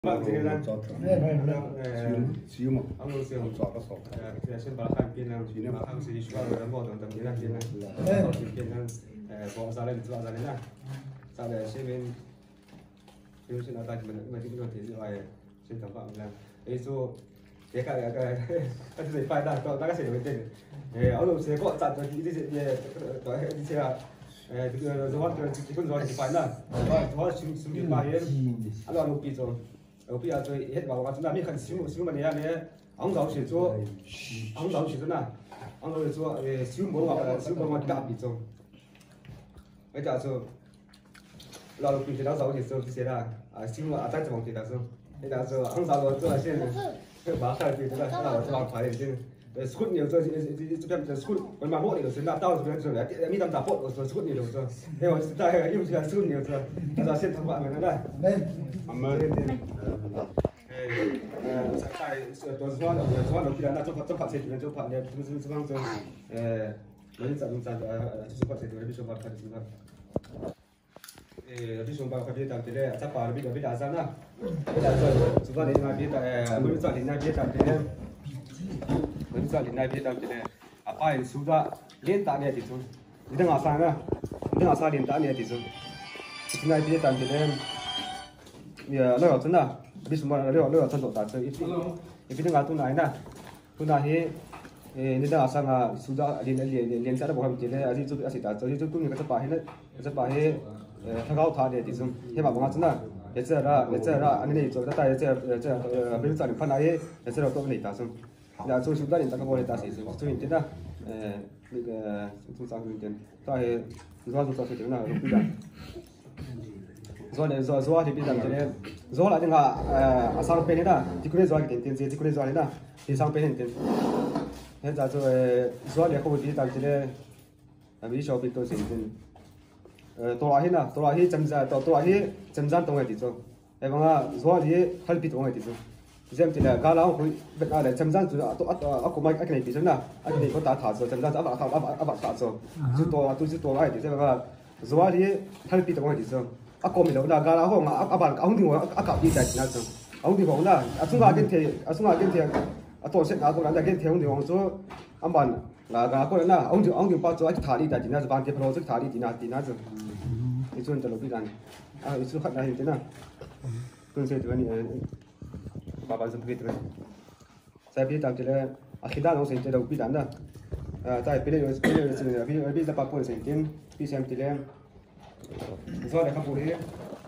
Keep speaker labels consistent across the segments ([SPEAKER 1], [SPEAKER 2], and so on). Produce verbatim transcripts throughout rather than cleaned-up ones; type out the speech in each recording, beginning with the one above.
[SPEAKER 1] Vâng, thì là
[SPEAKER 2] xíu mà
[SPEAKER 1] ông luôn siêu
[SPEAKER 2] chọn các sổ
[SPEAKER 1] thì xem bảo khăn kiên năng chỉ bảo khăn sĩ cho rồi bỏ tầm tầm kiên năng kiên năng kiên năng bỏ ra lên ra ra đến nào sau để xem bên xem xem ta mình mình chỉ có thể dựa vào trên tổng cộng là ấy số cái cái cái cái gì phải đặt có các cái gì bên trên ông luôn sẽ có chặt cho cái gì cái cái gì là rồi rồi chỉ có rồi thì phải là rồi rồi xuống xuống cái bài ấy anh lo lúc rồi ở bây giờ tôi hết vào chúng ta biết khẩn xíu xíu mà này này ông giáo sư cho ông giáo sư nào ông giáo sư cho xíu một vào xíu một vào cặp bị rồi bây giờ cho là lúc bây giờ giáo sư cho cái là xíu mà tại trong thì là cho bây giờ cho ông giáo sư cho là xem bảo khai thì là là cho phải để xem school nhiều cho cho cho school còn mà mỗi điều sẽ là tao rồi rồi là mi tâm tập bộ rồi school nhiều rồi nhưng mà ta yêu là school nhiều rồi giờ xem thằng bạn mình đây Amen. Tại tôi nói là tôi nói là trong trong phát triển trong phát triển trong trong trong trong mình sẽ mình sẽ trong phát triển trong trong phát triển eh di somba ka bita tele ta par bita bita sana bita so suba ni na bita mun sa ni na bita tele mun sa ni na bita tele apa in suda len ta ne ti so ni nga sa na ni nga sa len ta ne ti so ni na bita tele ya lo chân na bi sumba lo lo chân do ta so iti iti nga tu nai na tu na he ni da sa nga suda len len len sa da bo ham tele asi chu asi ta so chu tu ni ka pa he na ka pa he thằng cao thà để thì dùng thế mà bọn chúng ta để chơi ra để chơi ra anh này cho ta tay chơi chơi bên trái phân này để chơi đâu này ta dùng là cho chúng ta đến ta có thể ta sử dụng cho mình thế đó cái chúng ta dùng tiền tại do chúng ta sử dụng nào lúc bây giờ do này do do thì bây giờ thế này do là những à sang bên đó chỉ có do cái tiền chỉ có do này đó thì sang bên tiền hiện giờ rồi do này không biết ta thế này vì sao biết tôi sử dụng tôi hết na tôi hết chấm ra tôi tôi hết chấm ra tung cái gì chứ em nói rồi thì hết bị tung cái gì chứ xem thì là gà lão hồi bây giờ là chấm ra tôi tôi tôi aku mai cái này bị thế nào cái này có ta thả rồi chấm ra áp áp áp áp thả rồi chứ tôi tôi chứ tôi cái thì xem là rồi thì hết bị tung cái gì chứ aku mình là gà lão hồi mà áp áp ông thì ngồi áp áp đi chạy nào chứ ông thì không là à chúng ta cái thì à chúng ta cái thì à tôi sẽ nào tôi làm cái thì ông thì ông số ông bạn là gà có là ông thì ông thì bao giờ thả đi chạy nào bạn thì pro thả đi thì nào thì nào chứ itu yang terlalu bilang, ah itu hak dah itu na, kun saya tu ni, bapa saya begitu kan, saya pilih tak jadi, akhirnya orang saya terlalu bilang dah, saya pilih pilih pilih pilih pilih apa pun saya pilih, pilih saya pilih, so ada kamu ni,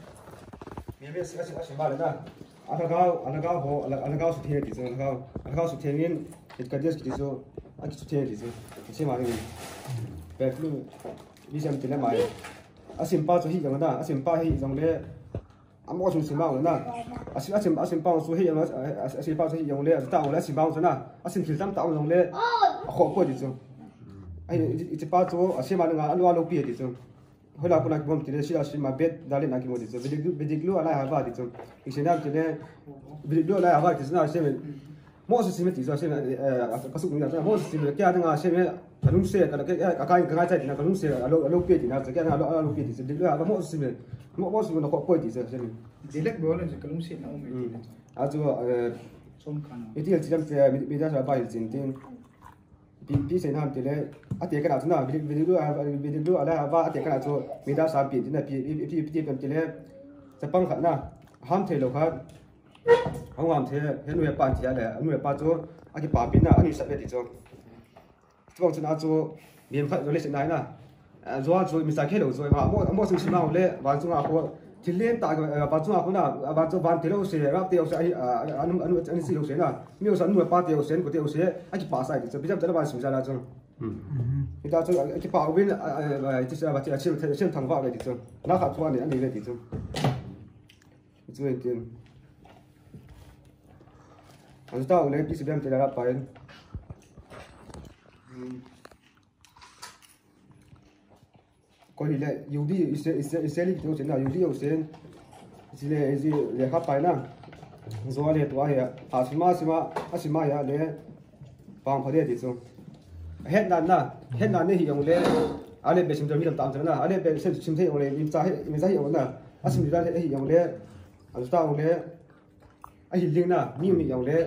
[SPEAKER 1] ni biar sih sih sih balik dah, anak kau anak kau ho anak kau sudah ni tu, anak kau anak kau sudah ni, itu kerja seperti tu, aku sudah ni tu, macam mana ni, perlu, pilih saya pilih mai. Asim pa cho hi yang na asim pa hi yang le amo su sim ba na asim asim asim pa su hi yang asim pa su hi yang le ta le asim ba na asim thil tam ta yang le kho ko di chu ai i pa cho asim ma nga alwa lo pi di chu hola ko na bom ti le si asim ma bet dale na ki mo di chu bidik bidik lu ala ha ba di chu i se na ti le bidik lu ala ha ba ti na asim mo su sim ti chu asim ka su ni na mo su sim kya nga asim kalung se kalau cái cái cái cái cái này kalung se alo alo pia thì nào cái alo alo pia thì được là mỗi sự mỗi mỗi sự nó có quay thì sẽ sẽ
[SPEAKER 3] dilek bol là kalung se nó ôm
[SPEAKER 2] à chú
[SPEAKER 3] som khăn
[SPEAKER 2] cái điều chỉ làm sẽ bây giờ sẽ bài chính tin bị bị sẽ làm thì đấy à thì cái nào chúng nào bị bị đưa bị đưa là và thì cái nào chú bây giờ sẽ bị thì là bị bị bị bị bị thì đấy sẽ bằng khẩn na ham thế đâu khác không ham thế hiện nuôi bán thì là nuôi bán chú à cái bán pin na anh sẽ biết thì chú chúng ta nói cho miền Bắc rồi lên này nè, rồi rồi mình sẽ khéo rồi mà mỗi mỗi sự nào lên và chúng ta có thì lên tại và chúng ta có nào và cho van thì đâu sẽรับtiêu sẽ anh anh anh anh xin đâu sẽ nào, nếu sẵn nuôi ba tiêu sẽ có tiêu sẽ anh chỉ pass lại thì bây giờ chúng ta bạn sử dụng là cho, người ta cho cái bảo bên thì sẽ và chỉ xem xem thằng vào này thì cho, nó khác qua này anh này thì cho, cho nên tiền, anh ta lên thì sẽ đem tiền ra phải có gì lại yêu đi Israel Israel thì tôi nào yêu đi Israel chỉ là gì để khắp phải na rồi để tôi hay à xí ma xí ma à xí ma ya để bằng phải để thì sao hết lần na hết lần này hiểu lấy anh ấy bị xem cho mình làm tạm cho na anh ấy bị xem xem thấy hiểu lấy mình sai mình sai hiểu na à xí ra thấy hiểu lấy anh ta hiểu lấy ai hiling na mi mi yong le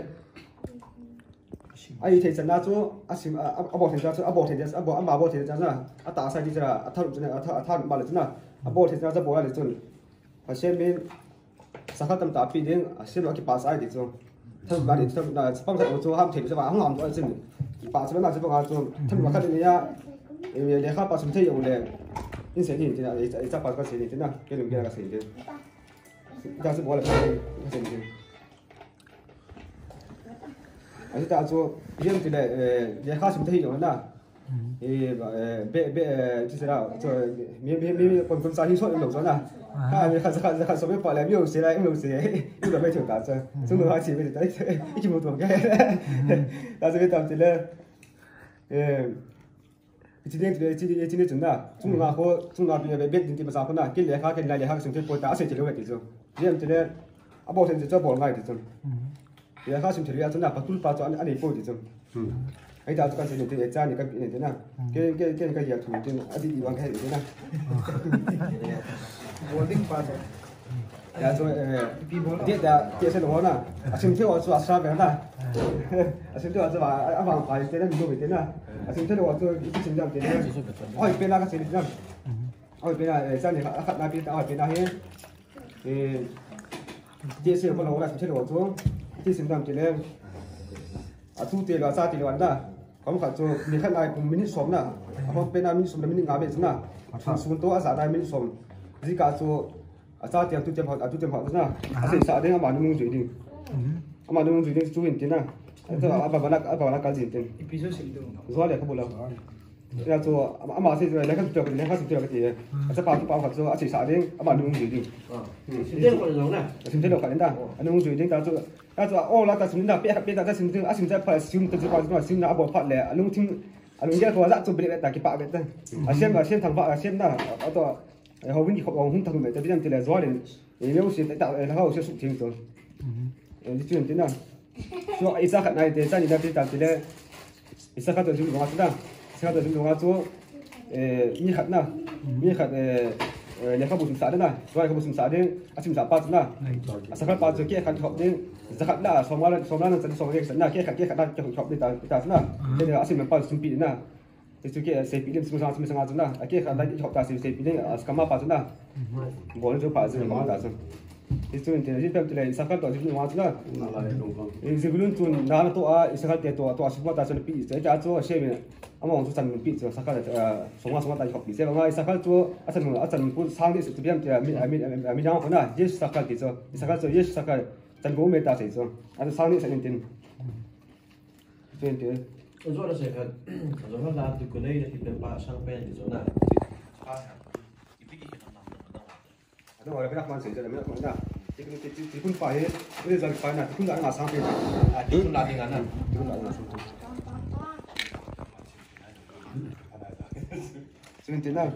[SPEAKER 2] ai thei chana chu asim abo thei chu abo thei abo amba abo thei chana ata sai di chara athar chuna atha atha ma le chuna abo thei chana bo le chun asem min sakhatam ta pi ding asem lo ki pas ai di chu thang ba di thang na pang thai chu ham thei chu ba hang am chu chin pa chu na chu ba chu thang ba kha ni ya le kha pa sum thei yong le in se ni tina ai ai cha pa ka se ni tina ke lu ke ka se ni da chu bo le ka se ni而且大家做，因为这个呃，也还是不太用的，诶，呃，别别就是啦，做没没没本本山西说有做呢，啊，还是还是还是没把来没有谁来没有谁，有的没听大家，中国话题没得，一直没懂个，但是他们这个，呃，今天这个今天今天真的，中国话和中国别别别地方啥分呐，跟来哈跟来来哈兄弟不打谁这个问题就，因为这个啊，保险就做保险的就。ya kha sim thria chuna patul pa chu ani po di chu ai da chu kan se ni cha ni ka ni de na ke ke ke ka ya thu tin adi di wang khai de na
[SPEAKER 3] boarding pass
[SPEAKER 2] ya chu dia da dia se lo na asim thio chu asra be na asim thio chu ba a bang pa de na mi do be de na asim thio chu i sim jam de na oi pe na ka se ni na oi pe na cha ni kha na pi ta oi pe na he e dia se ko lo na sim thio chuที่สิ่งต่างๆเลยอาทุเตลาซาติลวันน่ะเขาบอกว่าจะมีขั้นไหนผมมินิสมน่ะเขาเป็นอามินิสมแต่มินิงาเบสน่ะส่วนตัวอาสาได้มินิสมที่การจะอาซาเตรียมตุเตรียมหอดตุเตรียมหอดน่ะอาศัยสาได้อามาดูมึงจุดดิ้งอามาดูมึงจุดดิ้งจุดดิ้งน่ะแต่อาบานักอาบานักการจิตดิ้ง
[SPEAKER 3] episode สิบตัว
[SPEAKER 2] รัวเลยเขาบอกแล้วแล้วจะอามาสิ่งอะไรแล้วก็จะเป็นแล้วก็สิ่งที่เราคิดอาจจะปาที่ปาเขาจะอาศัยสาดิ้งอามาดูมึงจุดดิ้งสิ่งที่เราคนเราน่ะสิ่งที่เราคนนั้นอันนู้นจุดดิ้งแต่จะถ้าจะโอ้แล้วแต่สิ่งนั้นเปี้ยเปี้ยแต่สิ่งที่อาสิ่งที่พอสิ่งที่จะพอสิ่งสิ่งนั้นอาบอกพัดเลยอันนู้นทิ้งอันนู้นแค่ตัวละจุดเปลี่ยนแต่กี่ปากเป็นอาเซียนอาเซียนทางฝั่งอาเซียนน่ะเอาตัวเขาวิ่งเขาเอาหุ่นทางไหนแต่พี่นั่นที่เลยรัวเลยเดี๋ยวสิ่งแต่แล้วเขาเชื่อสุดทิ้งตัวนี่จุดนี้น่ะช่วงอีสานขนาดเดี๋ยวจะนี่นะพี่ตามที่เลยอีสานเขาตัวจุดลงมาสุดนะอีสานตัวจุดลงมาตัวเอ่อมีขัดนะมีขัดเอ่อเนี่ยเขาบุษสาด้วยนะด้วยเขาบุษสาด้วยอาชิมสาปัจนะอาศัยปัจจุเกี่ยขันขอบดิ้งจะขัดละสองวันสองวันนั้นจะสองเรียกสันนะเกี่ยขัดเกี่ยขัดจะขอบดิ้งตาตานะเดี๋ยวอาชิมปัจจุปีนะจะจุเกี่ยเสพปีนี้สมุทรสาครสมุทรสาครนะเกี่ยขัดได้ขอบตาเสพปีนี้สกัมมาปัจจุนะบอกเลยจุปัจจุมาตาจุที่จุนที่ที่เป็นที่เลยสักขัดตัวจุนมาจุนะที่จุนจุนน้าตัวอ่ะสักขัดตัวตัวสมุทรสาครปีจะจะจุเชื่อไหมอามาจุสันปีจุสักขัดเอ่อสองวันสองวันตาขอบปีเสียบางไอ้สักขัดจุอาจารย์อาจารย์พูดสร้างที่สุดที่เป็นที่มีมีมีน้องคนน่ะเยสสักขัดที่จุสักขัดจุเยสสักขัดจันโกเมตาเสียจุอาจารย์สร้างที่สักนิดนึงเป็นที่
[SPEAKER 4] Zo dat zeggen, zo van laat de collega die een paar champagne zo na.
[SPEAKER 2] ต้องบอกเลยไม่รักมันเสียใจเลยไม่รักมันนะที่คุณที่ที่คุณฝ่ายไม่ได้จะฝ่ายนะที่คุณหลังมาสร้างเป็น
[SPEAKER 4] Die kun laat dingen aan.
[SPEAKER 2] ที่คุณหลังมาสร้างเป็นซึ่งที่นั่น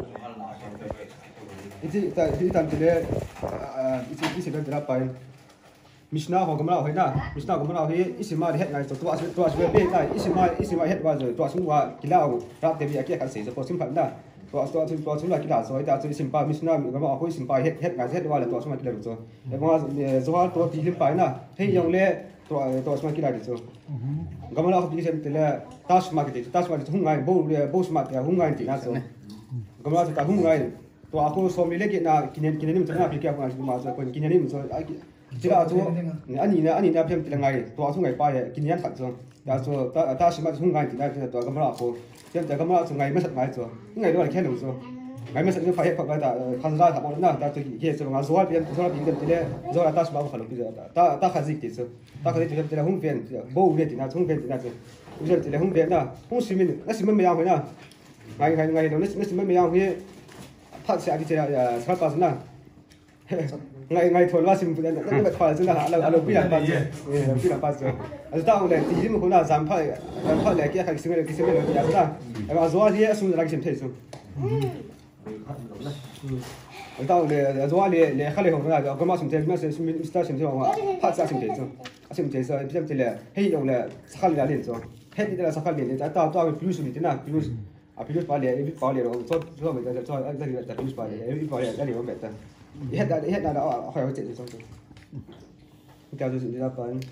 [SPEAKER 2] ที่แต่ที่ทำที่เลยที่ที่สิ่งที่เราไปมิชนาของกำลังเห็นนะมิชนาของกำลังเห็นอิสมาเห็นไงตัวตัวตัวช่วยเป็นได้อิสมาอิสมาเห็นว่าตัวสมว่ากีฬารับเทวีอาเกียกันเสียจะพอสิมพันได้ตัวตัวตัวสมว่ากีฬาสวยแต่ตัวสิมปามิชนากำลังเอาสิมปาเห็นเห็นไงเห็นว่าตัวสมว่ากีฬาตัวแต่ว่าตัวตัวที่สิมปานะให้ยังเล่ตัวตัวสมว่ากีฬาดิตัวกำลังเอาที่สิมแต่ละทัสมากิจทัสมากิจหุ่งไงโบเลยโบสมาแต่หุ่งไงที่นั่นตัวกำลังจะการหุ่งไงตัวakuสมิเล็กนะกินกินนี่มันจะน่าพิการกันมาจะคนกินนี่มันจะที่เราตัวอันนี้นะอันนี้นะเพียงแต่ไงตัวสุ่งไงไปกินยันขัดตัวแต่ตัวตาตาชิมาสุ่งไงที่ได้ตัวกำลังเอาเพียงแต่กำลังสุ่งไงไม่สักไงตัวไงด้วยแค่หนึ่งตัวไงไม่สักเรื่องไฟฝักไว้แต่ขันได้ทำอะไรนะแต่ตัวเกี่ยวกับงานส่วนเพียงส่วนเพียงแต่ที่เราเราตาชิมาขลุ่มที่ตาตาขัดสิที่ตัวตาขัดที่ที่เราหุ่นเพียงโบ้เวียที่น่ะหุ่นเพียงที่น่ะตัวเพียงที่เราหุ่นเพียงนะหุ่นสิมินนั่นสิมันไม่ยาวเลยนะไงไงไงเราเนี่ยสิมันไม่ยาวเลยพัดเสียที่เราสกัดปัสนะไงไงทนว่าสิมพูดนั่นนั่นเป็นความจริงนะเราเราพี่หลังปัสเออพี่หลังปัสอันนี้ต้องเลยที่มันคนน่ะจำพัดจำพัดเลยกี่ใครสิ่งอะไรกี่สิ่งอะไรอย่างนั้นแต่ว่าส่วนที่สุ่มอะไรสิ่งเท่สุดอันต้องเลยส่วนเลยเลยเขาเลยของเราก็มาสุ่มเท่ไม่ใช่สุ่มมิสเตอร์สุ่มเท่ว่าพัดสิ่งเท่สุดสิ่งเท่สุดพี่จำเท่เลยให้ยงเลยสักขั้นเลยสุดให้ที่เราสักขั้นเลยแต่ต้องต้องพิลุสุดที่น่ะพิลุอ่ะพิลุปาเลยพิลุปาเลยเราชอบชอบเหมือนกันชอบอะไรแต่พิลุปาเลยพิลุปาเลยอะไรก็แบบนั้นเฮ็ดได้เฮ็ดได้แล้วเอาให้เขาเจ็บสุด cái tôi xin đi ra phần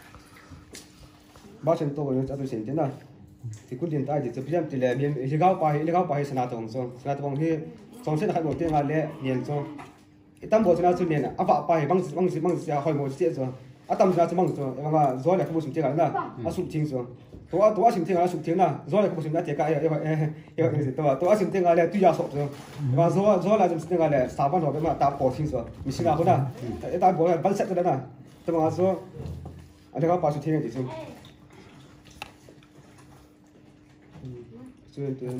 [SPEAKER 2] bao nhiêu tôi mới cho tôi xin thế nào thì cũng điện tay thì tôi biết thì là bên cái gạo bài cái gạo bài sanh tông so sanh tông thì trong sinh hoạt một tiếng là lẽ nhiên so tâm bộ sanh tông nhiên à vợ bài bằng bằng bằng sẽ hỏi một chuyện so à tâm sanh tông so mà rồi là không muốn tiếng là à sụp tiếng so tôi tôi xin tiếng là sụp tiếng là rồi là không muốn tiếng cái cái cái cái tôi tôi xin tiếng là tuy là sụp so mà rồi rồi là xin tiếng là sáu ban rồi mà ta bỏ tiếng so mình xin là không nào ta bỏ là ban set rồi nè tôi mà so anh cái bao nhiêu tiếng thì so Chuyện tiền.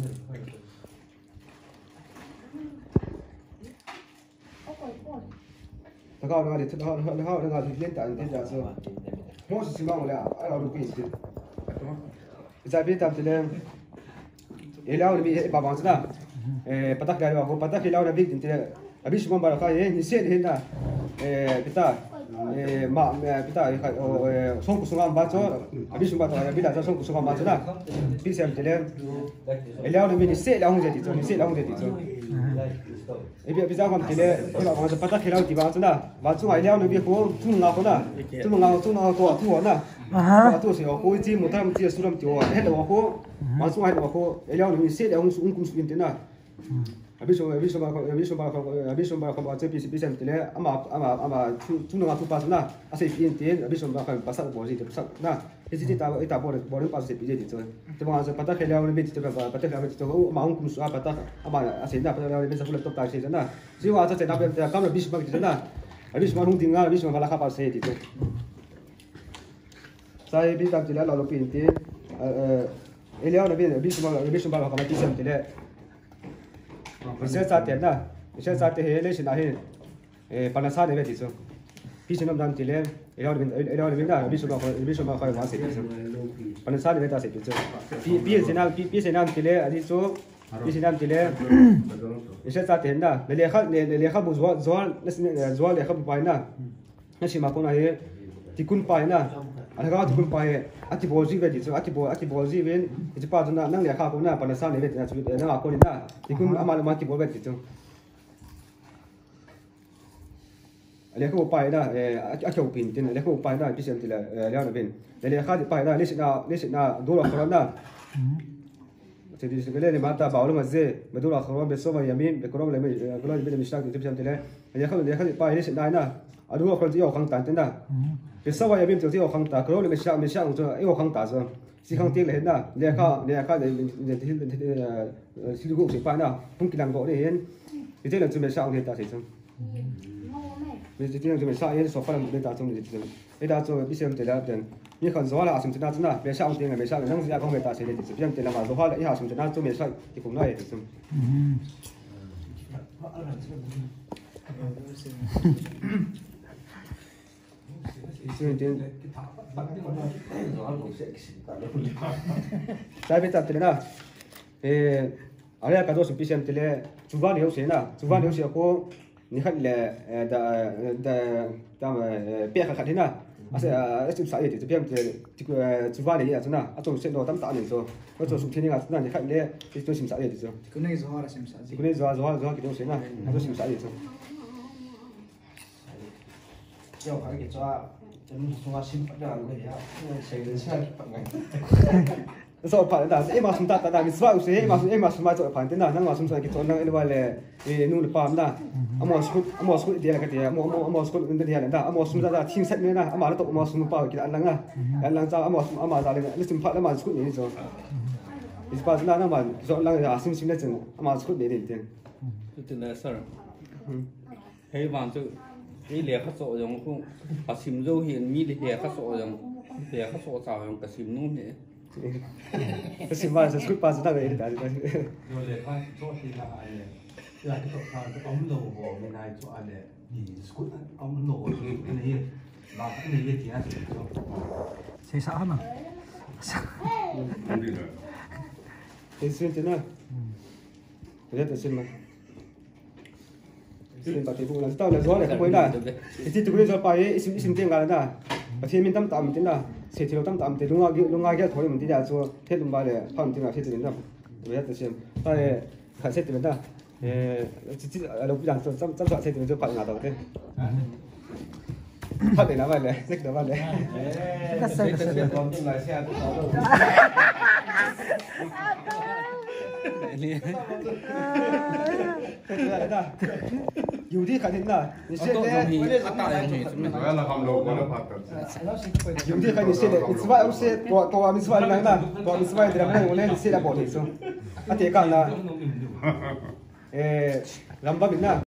[SPEAKER 2] Nó cao nó thì nó nó nó nó thì liên tại thế giờ sao? Mỗi sự mong là ai làm được cái gì? Giờ biết tạm thời là cái lao bị bà bạn chứ nào? Bắt tắc cái vào bắt tắc cái lao là biết thì là biết sự mong bảo cái gì sẽ hiện là biết ta mà biết ta xong cuộc sống mà cho biết sự bảo là biết là xong cuộc sống mà chứ nào? Biết xem thì là cái lao là biết sẽ là không gì thì cho sẽ là không gì thì cho bây giờ bây giờ còn thì là các bạn sẽ bắt tắc cái lao thì vào chứ nào? Vào chỗ này lao nó biết có chung nào có nào? Chung nào chung nào có thu hồn nào? À tôi sẽ có chỉ một trăm chỉ số làm chỗ hết là có mà số hai là có cái lao nó biết sẽ là không cũng cũng suy thế nào? Habis so habis so habis so habis so kalau baca pc pc mestinya ama ama ama tu nunggu tu pas na asal intian habis so bakal pasal boleh itu pasal na jadi kita kita boleh boleh pas pc itu tu masa patah kalau lebih itu apa patah kalau itu mau kum suah patah ama asal na patah lebih sebelum top tak sih na siwa aja saya dapat kamu habis bagi itu na habis mau tinggal habis mau kalah pas itu saya bi tak jelas lalu intian eh Eliau lebih habis mau habis so bakal mati mestinya Bisa saat na, bisa saat hele sih nahi, panasan ini begitu. Bisa nam dan tile, elau lebih elau lebih na, bisa mak bisa mak kau masih begitu. Panasan ini tak sih begitu. Bisa nam bisa nam tile, adi so bisa nam tile. Bisa saat na, lelekha lelekha buzual zual zual lelekha bupai na, nasi makon ahi tikun pai na. Ada kau tikun pai, ati bozi begitu, ati bo ati bozi ben, itu pada na nang lelekha kau na panasan ini begitu, nang aku ni na, tikun amal mati bo begitu. Lelekha bupai na, ati aku pintin, lelekha bupai na, bisa tila lelekha ben, lelekha bupai na, lesi na lesi na dua orang na. Jadi sebenarnya mata bawah mazze, betul akhiran besok yamin, bekorang lemi, kalau lebih misal itu bisa tila, lelekha lelekha bupai lesi na na, adu akhiran dia orang tanten na. Besok yamin tu dia orang tak, kalau lebih misal misal tu, eh orang tak so, si orang tiang leh na, lelekha lelekha si lugu si bupai na, pun kilang kau ni hen, itu yang tu misal orang tak sih so. Bây giờ tiếng chúng sao ấy số phận bên ta trong này thì bây giờ cho bây giờ mình làm đến như còn gió là chúng ta chúng ta bây giờ ông tiếng này bây giờ năng lượng không người ta sẽ đến bây giờ mình làm gió là ý họ chúng ta trong mình sai thì cũng nói thì chúng Isn't it? Tại vì tập thế nào? Ê, ở đây cái đó sự biết thế là chú văn hiểu thế nào? Chú văn hiểu thế có你看嘞，呃的的咱们别看看天呐，啊是啊，就啥嘢就别这这个出发的呀，真的，啊做些罗当打人说，我做数天啊，那你看嘞，这做什么啥嘢就，
[SPEAKER 3] 个那时候了，是不是？
[SPEAKER 2] 这个那做做做给东西呐，啊做什么啥嘢做？
[SPEAKER 4] 要还给抓，真抓心不了个呀，谁能下去本来？
[SPEAKER 2] so pa da e ma sum ta ta mi swa u se e ma e ma sum ma zo pa tin da nang ma sum sa ki to nang e wa le e nu le pa da amo sku amo sku de la ka de amo amo amo sku de ya da amo sum da da tin set me na ama la to amo sum pa ki an lang a an lang za amo sum ama za le le sum pa la ma sku ni zo is pa na na ma zo lang ya sim sim le chen ama sku de de tin
[SPEAKER 5] tin là sao hay bằng chữ cái lẻ khắc sổ giống không à sim dâu hiện mi lẻ khắc sổ giống lẻ khắc sổ sao giống cả sim nung thế
[SPEAKER 2] sim ma sa sku pa za da le da
[SPEAKER 4] rồi để coi chỗ thì là là cái chỗ cái ống nổ của bên này chỗ này thì scoot ống nổ thì cái này là cái này thì là
[SPEAKER 6] sẽ sao mà
[SPEAKER 2] cái sim thế nào cái đó sim mà sim ba thì bu là tao là gió này không mới là thì tụi nó gió phải sim sim tiếng là na thì mình tâm tâm tiếng là sẽ thiếu tâm tâm thì lúc nào lúc nào cái thôi mình đi ra cho thế tụi bay là phong tiếng là thế tụi nó bây giờ sim tại khai sẽ tụi nó 에, 진짜 lúc bây giờ chăm chăm chăm sóc thế tụi nó phải ngã đầu thế phát để nó vào này rách nó vào này
[SPEAKER 5] Cái xe cái xe còn trong lại xe tôi có đâu.
[SPEAKER 2] dù đi khả năng là
[SPEAKER 5] Ở tôi đồng ý, ở tại đồng ý.
[SPEAKER 7] Vậy là không lâu quá là phát được.
[SPEAKER 2] dù đi khả năng sẽ là it's why ông sẽ to to mình sẽ là là to mình sẽ là mình muốn sẽ là bỏ đi số à thế cả là 에 람바 민나